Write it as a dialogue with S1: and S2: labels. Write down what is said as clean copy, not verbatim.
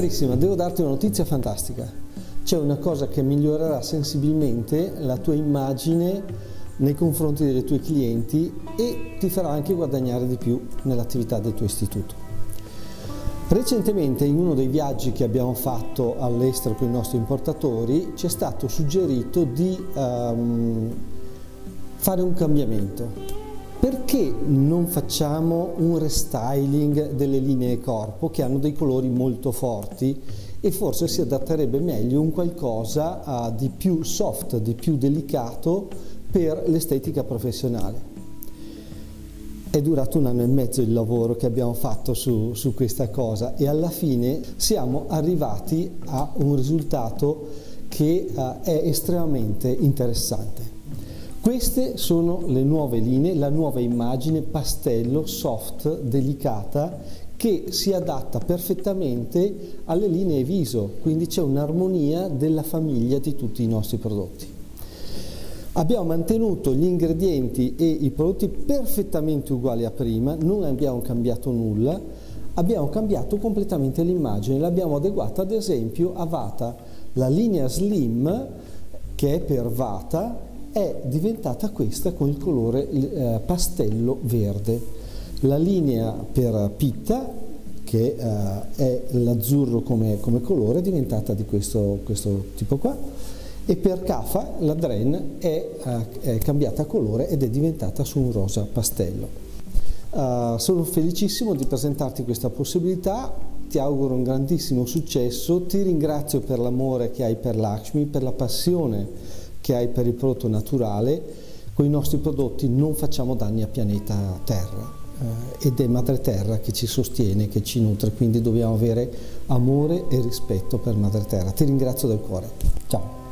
S1: Carissima, devo darti una notizia fantastica. C'è una cosa che migliorerà sensibilmente la tua immagine nei confronti dei tuoi clienti e ti farà anche guadagnare di più nell'attività del tuo istituto. Recentemente, in uno dei viaggi che abbiamo fatto all'estero con i nostri importatori, ci è stato suggerito di fare un cambiamento. Perché non facciamo un restyling delle linee corpo che hanno dei colori molto forti e forse si adatterebbe meglio un qualcosa di più soft, di più delicato per l'estetica professionale? È durato 1 anno e mezzo il lavoro che abbiamo fatto su questa cosa e alla fine siamo arrivati a un risultato che è estremamente interessante. Queste sono le nuove linee, la nuova immagine pastello, soft, delicata, che si adatta perfettamente alle linee viso, quindi c'è un'armonia della famiglia di tutti i nostri prodotti. Abbiamo mantenuto gli ingredienti e i prodotti perfettamente uguali a prima, non abbiamo cambiato nulla, abbiamo cambiato completamente l'immagine, l'abbiamo adeguata ad esempio a Vata. La linea Slim, che è per Vata, è diventata questa con il colore pastello verde. La linea per Pitta, che è l'azzurro come colore, è diventata di questo tipo qua, e per Cafa la Dren è cambiata colore ed è diventata su un rosa pastello. Sono felicissimo di presentarti questa possibilità, ti auguro un grandissimo successo, ti ringrazio per l'amore che hai per Lakshmi, per la passione che hai per il prodotto naturale. Con i nostri prodotti non facciamo danni al pianeta Terra ed è Madre Terra che ci sostiene, che ci nutre, quindi dobbiamo avere amore e rispetto per Madre Terra. Ti ringrazio del cuore. Ciao.